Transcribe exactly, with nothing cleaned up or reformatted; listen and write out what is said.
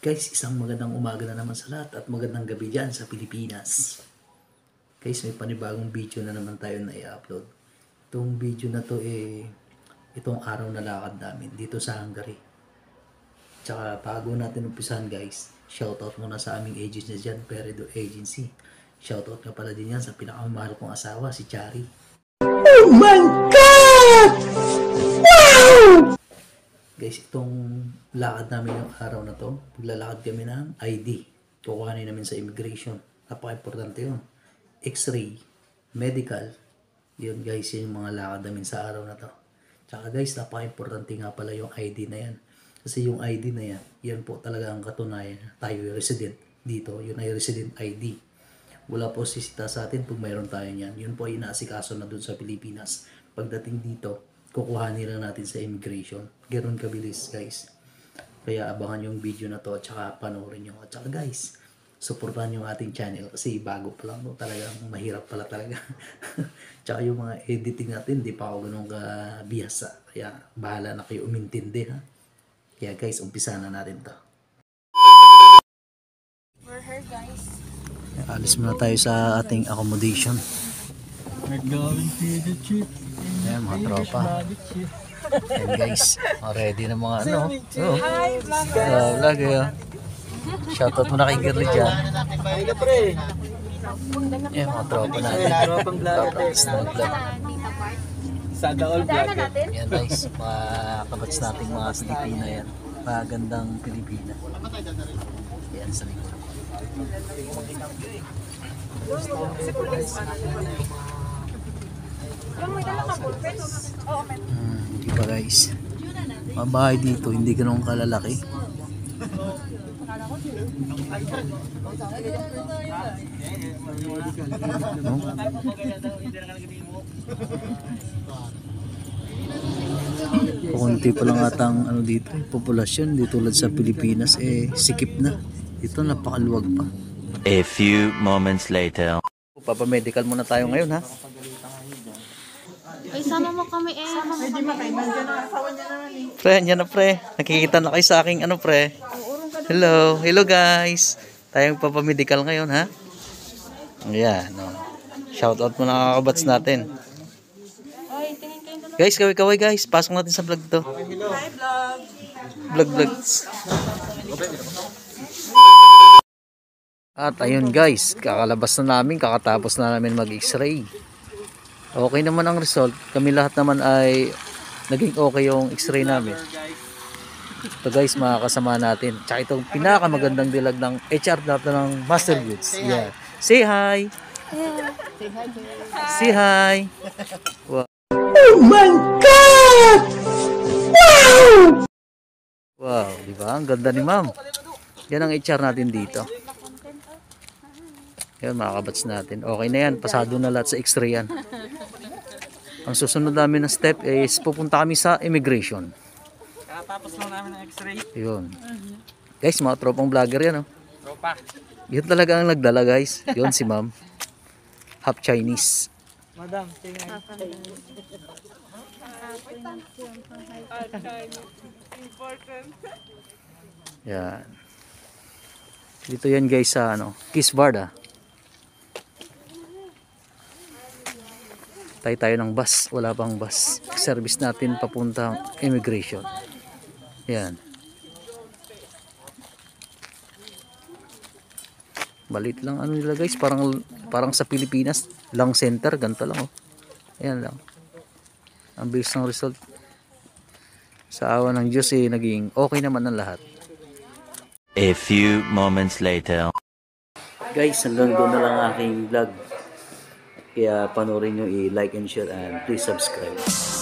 Guys, isang magandang umaga na naman sa lahat at magandang gabi dyan sa Pilipinas. Guys, may panibagong video na naman tayo na i-upload. Itong video na to eh, itong araw na lakad namin dito sa Hungary. Tsaka bago natin umpisahan guys, shoutout muna sa aming agency dyan, Peredo Agency. Shoutout nga pala din yan sa pinakamahal kong asawa, si Chari. Oh my God! Wow! Guys, itong lakad namin yung araw na to, maglalakad kami ng I D. Kukuhanin namin sa immigration. Napaka-importante yun. X-ray, medical. Yun guys, yun yung mga lakad namin sa araw na to. Tsaka guys, napaka-importante nga pala yung I D na yan. Kasi yung I D na yan, yan po talaga ang katunayan. Tayo yung resident dito. Yun ay resident I D. Wala po sisita sa atin pag mayroon tayo yan. Yun po ay inaasikaso na dun sa Pilipinas. Pagdating dito, kukuhanin lang natin sa immigration. Ganoon kabilis guys. Kaya abangan yung video na to at saka panoorin nyo. At saka guys, supportan yung ating channel kasi bago pa lang no, talagang mahirap pala talaga. Tsaka yung mga editing natin, di pa ako ganun kabihasa. Kaya bahala na kayo umintindi ha. Kaya guys, umpisa na natin to. We're here guys. Alis muna tayo sa ating accommodation. We're going to the trip. Ayan mga tropa. Ayan guys, ready na mga ano. Oh. Hi vlog. Uh, vlog yun. Shoutout muna kay Girly dyan. Hi ka pre. Ayan mga tropa natin. Tropang vlog. Vlog. Sa Daol vlog. Ayan guys, mga kabats nating mga Pilipina yan. Magandang Pilipina. Ayan sa likod. Hmm, hindi pa guys. Mabahay dito, hindi ganun kalalaki. No? Kunti pa lang atang ano dito, populasyon di tulad sa Pilipinas eh sikip na. Dito napakaluwag pa. A few moments later. Papa-medical muna tayo ngayon ha. Ay, sama mo kami eh. Sama mo kami. Pre, yan na pre. Nakikita na kayo sa aking ano pre. Hello, hello guys. Tayong papa-medical ngayon ha. Ayan, no. Shoutout muna kakabats natin. Guys, kaway-kaway guys. Pasok natin sa vlog to. Hi vlog. Vlog vlogs. At ayun guys, kakalabas na namin, kakatapos na namin mag-x-ray. Okay naman ang result. Kami lahat naman ay naging okay yung x-ray namin. Ito guys, mga kasama natin. Tsaka itong pinakamagandang dilag ng H R data ng Master Goods. Yeah. Say hi! Say hi! Wow. Oh my God! Wow! Wow, di ba? Ang ganda ni ma'am. Yan ang H R natin dito. Yan, mga kabats natin. Okay na yan. Pasado na lahat sa x-ray yan. Ang susunod namin na step is pupunta kami sa immigration. Kakatapos lang namin ng x-ray. Yun. Guys, mga tropang vlogger yan. Oh. Tropa. Yun talaga ang nagdala guys. Yun si ma'am. Half Chinese. Madam, tingnan. Yan. Dito yan guys sa ano, Kiss Barda. Tayo tayo ng bus, wala pang bus. Service natin papuntang immigration. Yan. Balit lang ano nila guys, parang parang sa Pilipinas, lang center, ganito lang oh. Ayan lang. Ang bilis ng result. Sa awa ng Diyos eh, naging okay naman ang lahat. A few moments later. Guys, hanggang doon na lang aking vlog. Kaya panoorin nyo, i-like and share and please subscribe.